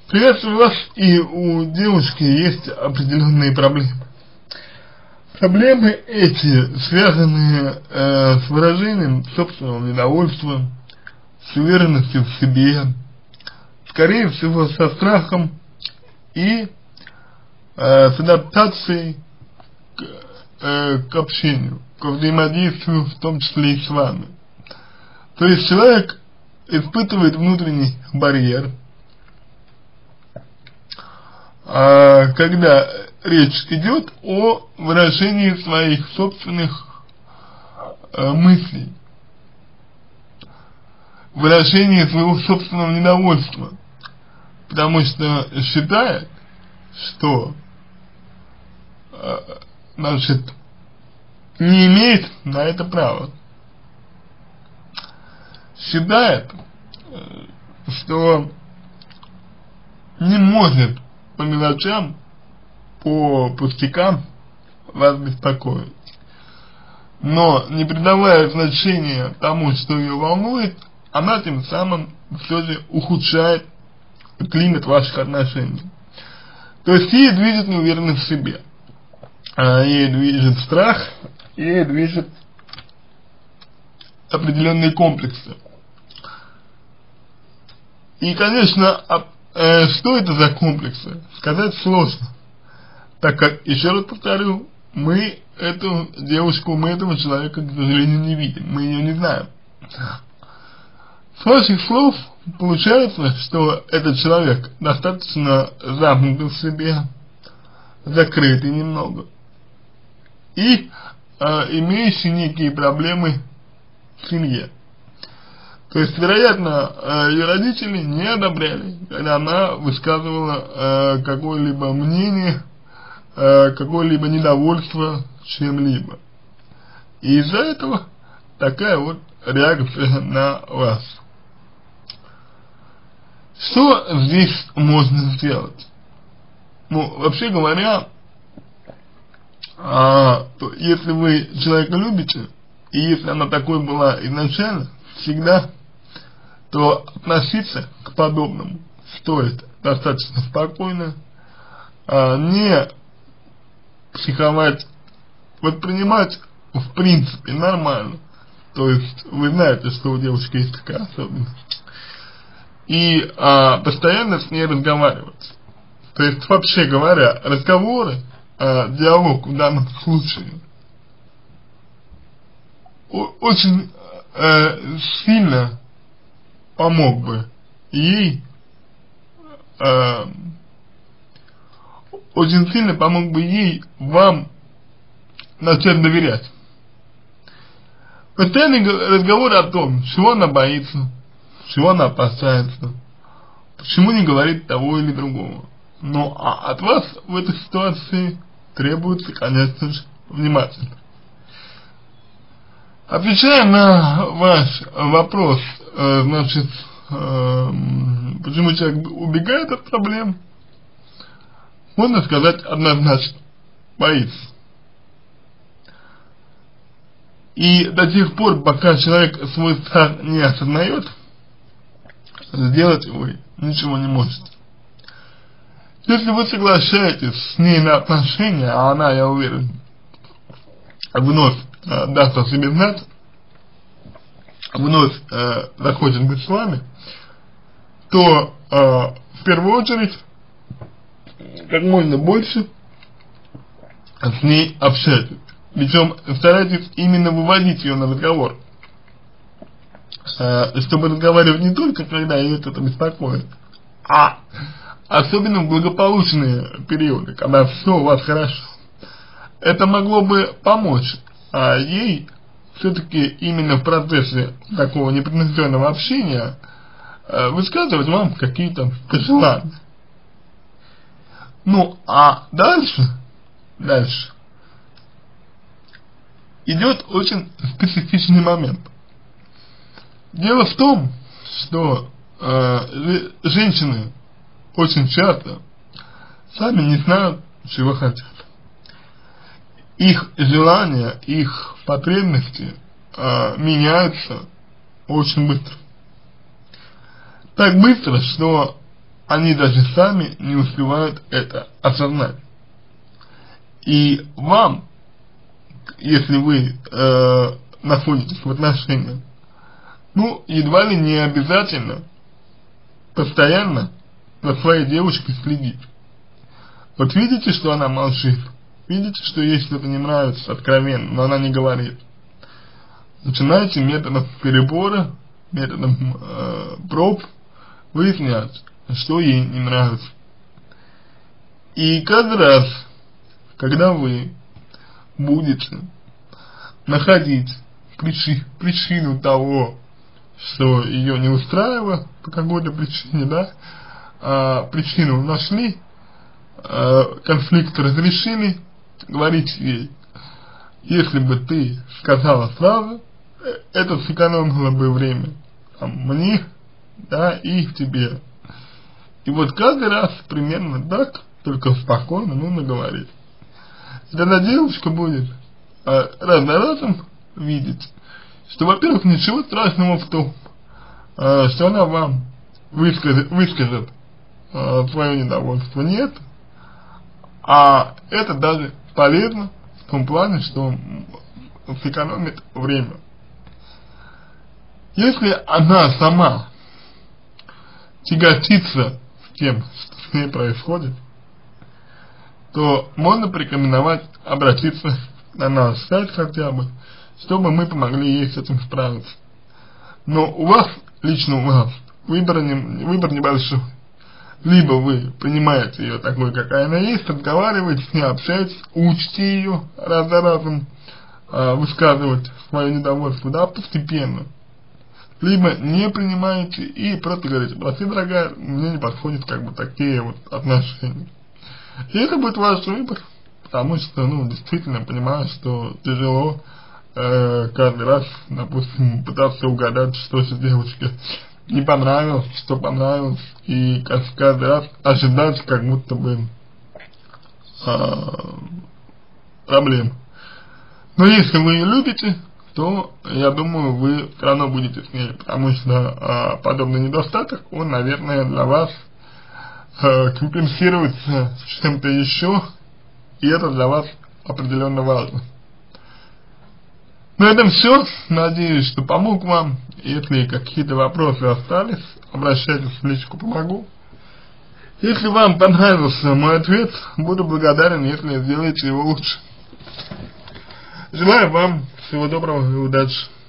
Приветствую вас, и у девушки есть определенные проблемы. Проблемы эти связаны с выражением собственного недовольства, с уверенностью в себе, скорее всего со страхом и с адаптацией к общению, к взаимодействию, в том числе и с вами. То есть человек испытывает внутренний барьер, когда речь идет о выражении своих собственных мыслей, выражении своего собственного недовольства, потому что считает, что значит, не имеет на это права, считает, что не может по мелочам, по пустякам вас беспокоить. Но не придавая значения тому, что ее волнует, она тем самым все же ухудшает климат ваших отношений. То есть ей движет неуверенность в себе, ей движет страх, ей движет определенные комплексы. И, конечно, что это за комплексы, сказать сложно, так как, еще раз повторю, мы эту девушку, мы этого человека, к сожалению, не видим, мы ее не знаем. С ваших слов получается, что этот человек достаточно замкнутый в себе, закрытый немного, и имеющий некие проблемы в семье. То есть, вероятно, ее родители не одобряли, когда она высказывала какое-либо мнение, какое-либо недовольство чем-либо. И из-за этого такая вот реакция на вас. Что здесь можно сделать? Ну, вообще говоря, то если вы человека любите, и если она такой была изначально, всегда, то относиться к подобному стоит достаточно спокойно, не психовать, воспринимать в принципе нормально. То есть вы знаете, что у девушки есть такая особенность. И постоянно с ней разговаривать. То есть, вообще говоря, разговоры, диалог в данном случае очень сильно помог бы ей, очень сильно помог бы ей вам начать доверять. Постоянный разговор о том, чего она боится, чего она опасается, почему не говорит того или другого. Но от вас в этой ситуации требуется, конечно же, внимательность. Отвечая на ваш вопрос, значит, почему человек убегает от проблем, можно сказать однозначно: боится. И до тех пор, пока человек свой страх не осознает, сделать вы ничего не можете. Если вы соглашаетесь с ней на отношения, а она, я уверен, вновь даст о себе знать, вновь захочет быть с вами, то в первую очередь как можно больше с ней общайтесь. Причем старайтесь именно выводить ее на разговор, чтобы разговаривать не только когда ее это беспокоит, а особенно в благополучные периоды, когда все у вас хорошо. Это могло бы помочь ей все-таки именно в процессе такого непринужденного общения высказывать вам какие-то пожелания. Ну, а дальше идет очень специфичный момент. Дело в том, что женщины очень часто сами не знают, чего хотят. Их желания, их потребности меняются очень быстро. Так быстро, что они даже сами не успевают это осознать. И вам, если вы находитесь в отношениях, ну, едва ли не обязательно постоянно за своей девушкой следить. Вот видите, что она молчит, видите, что ей что-то не нравится откровенно, но она не говорит. Начинайте методом перебора, методом проб выяснять, что ей не нравится. И каждый раз, когда вы будете находить причину того, что ее не устраивало по какой-то причине, да, причину нашли, конфликт разрешили, говорите ей: если бы ты сказала сразу, это сэкономило бы время мне, да, и тебе. И вот каждый раз примерно так, только спокойно нужно говорить. И тогда девушка будет раз за разом видеть, что, во-первых, ничего страшного в том, что она вам выскажет свое недовольство, нет, а это даже полезно в том плане, что сэкономит время. Если она сама тяготится с тем, что с ней происходит, то можно порекомендовать обратиться на наш сайт хотя бы, чтобы мы помогли ей с этим справиться. Но у вас, лично у вас, выбор небольшой. Либо вы принимаете ее такой, какая она есть, разговариваете с ней, общаетесь, учите ее раз за разом высказывать свое недовольство, да, постепенно. Либо не принимаете и просто говорите: прости, дорогая, мне не подходят как бы такие вот отношения. И это будет ваш выбор, потому что, ну, действительно понимаю, что тяжело каждый раз, допустим, пытаться угадать, что же девушке не понравилось, что понравилось, и каждый раз ожидать как будто бы проблем. Но если вы ее любите, то, я думаю, вы все равно будете с ней, потому что подобный недостаток, он, наверное, для вас компенсируется чем-то еще, и это для вас определенно важно. На этом все. Надеюсь, что помог вам. Если какие-то вопросы остались, обращайтесь в личку, помогу. Если вам понравился мой ответ, буду благодарен, если сделаете его лучше. Желаю вам всего доброго и удачи.